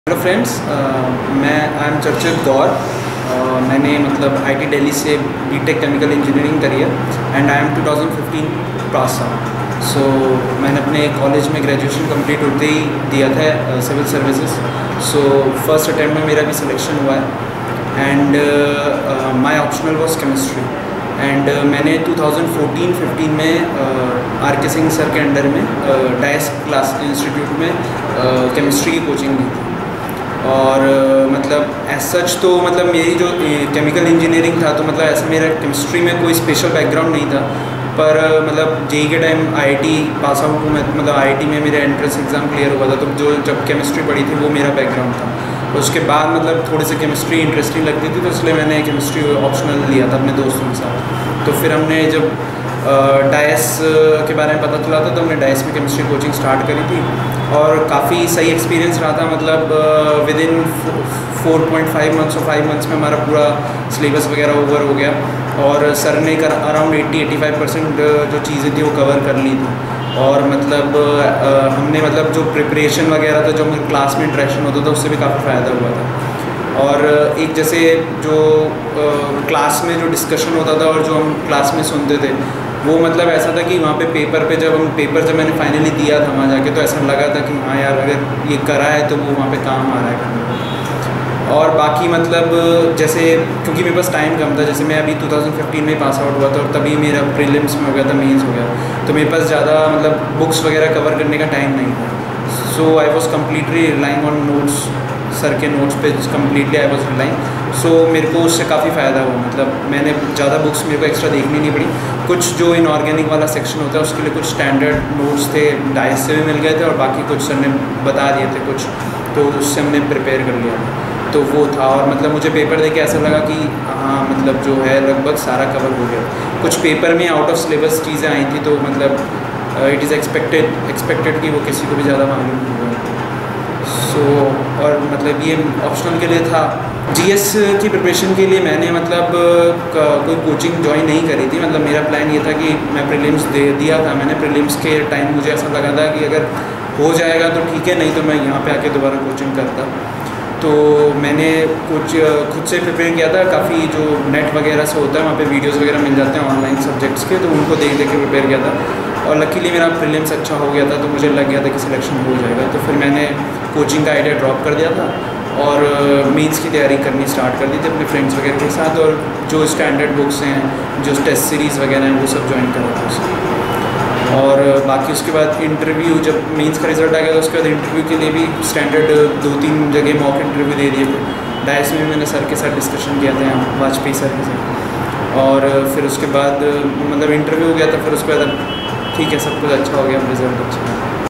Hello friends, मैं I am चर्चित गौर। मैंने मतलब आईटी दिल्ली से बीटेक केमिकल इंजीनियरिंग करी है and I am 2015 pass out. So मैंने अपने कॉलेज में ग्रेजुएशन कंप्लीट होते ही दिया था civil services. So first attempt में मेरा भी सिलेक्शन हुआ है and my optional was chemistry. And मैंने 2014-15 में आर के सिंह सर के अंडर में डायस क्लास इंस्टीट्यूट में केमिस्ट्री की कोचिंग दी थी। और मतलब एज सच तो मतलब मेरी जो केमिकल इंजीनियरिंग था तो मतलब ऐसा मेरा केमिस्ट्री में कोई स्पेशल बैकग्राउंड नहीं था। पर मतलब जेई के टाइम आईआईटी पास आउट हूँ मैं, मतलब आईआईटी में मेरा एंट्रेंस एग्ज़ाम क्लियर हुआ था, तो जो जब केमिस्ट्री पढ़ी थी वो मेरा बैकग्राउंड था। उसके बाद मतलब थोड़ी सी केमिस्ट्री इंटरेस्टिंग लगती थी तो इसलिए मैंने केमिस्ट्री ऑप्शनल लिया था अपने दोस्तों के साथ। तो फिर हमने जब डायस के बारे में पता चला था तो हमने डायस में केमिस्ट्री कोचिंग स्टार्ट करी थी और काफ़ी सही एक्सपीरियंस रहा था। मतलब विद इन 4.5 मंथ्स और 5 मंथ्स में हमारा पूरा सिलेबस वगैरह ओवर हो गया और सर ने अराउंड 80-85% जो चीज़ें थी वो कवर कर ली थी। और मतलब हमने मतलब जो प्रिपरेशन वगैरह था, जो हमारे क्लास में इंटरेक्शन होता था, उससे भी काफ़ी फ़ायदा हुआ था। और एक जैसे जो क्लास में जो डिस्कशन होता था और जो हम क्लास में सुनते थे वो मतलब ऐसा था कि वहाँ पे पेपर पे जब मैंने फाइनली दिया था वहाँ जाके तो ऐसा लगा था कि हाँ यार अगर ये करा है तो वो वहाँ पे काम आ रहा है करने। और बाकी मतलब जैसे क्योंकि मेरे पास टाइम कम था, जैसे मैं अभी 2015 में पास आउट हुआ था और तभी मेरा प्रीलिम्स में हो गया था, मेंस हो गया, तो मेरे पास ज़्यादा मतलब बुक्स वगैरह कवर करने का टाइम नहीं था। So I was completely relying on notes, sir के नोट्स पे completely I was relying. So मेरे को उससे काफ़ी फ़ायदा हुआ, मतलब मैंने ज़्यादा बुक्स मेरे को एक्स्ट्रा देखनी नहीं पड़ी। कुछ जो इनऑर्गेनिक वाला सेक्शन होता है उसके लिए कुछ स्टैंडर्ड नोट्स थे, डाइस से भी मिल गए थे और बाकी कुछ सर ने बता दिए थे कुछ, तो उससे हमने प्रिपेयर कर लिया तो वो था। और मतलब मुझे पेपर देके ऐसा लगा कि हाँ मतलब जो है लगभग सारा कवर हो गया। कुछ पेपर में आउट ऑफ सिलेबस चीज़ें आई थी तो मतलब इट इज़ एक्सपेक्टेड कि वो किसी को भी ज़्यादा मालूम होगा। सो और मतलब ये ऑप्शनल के लिए था। जीएस की प्रिपरेशन के लिए मैंने मतलब कोई कोचिंग ज्वाइन नहीं करी थी। मतलब मेरा प्लान ये था कि मैं प्रीलिम्स दे दिया था मैंने। प्रीलिम्स के टाइम मुझे ऐसा लगा था कि अगर हो जाएगा तो ठीक है, नहीं तो मैं यहाँ पे आके दोबारा कोचिंग करता। तो मैंने कुछ खुद से प्रिपेयर किया था। काफ़ी जो नेट वगैरह से होता है वहाँ पे वीडियोस वगैरह मिल जाते हैं ऑनलाइन सब्जेक्ट्स के, तो उनको देख के प्रिपेयर किया था और लकीली मेरा प्रीलिम्स अच्छा हो गया था तो मुझे लग गया था कि सिलेक्शन हो जाएगा। तो फिर मैंने कोचिंग का आइडिया ड्रॉप कर दिया था और मेंस की तैयारी करनी स्टार्ट कर दी थी अपने फ्रेंड्स वगैरह के साथ। और जो स्टैंडर्ड बुक्स हैं, जो टेस्ट सीरीज़ वगैरह हैं, वो सब ज्वाइन करा था उसमें। और बाकी उसके बाद इंटरव्यू, जब मेंस का रिज़ल्ट आ गया तो उसके बाद इंटरव्यू के लिए भी स्टैंडर्ड 2-3 जगह मॉक इंटरव्यू दे दिए थे। डायस में मैंने सर के साथ डिस्कशन किया था यहाँ वाजपेयी सर के साथ। और फिर उसके बाद मतलब इंटरव्यू हो गया था, फिर उसके बाद ठीक है सब कुछ अच्छा हो गया, रिज़ल्ट अच्छा है।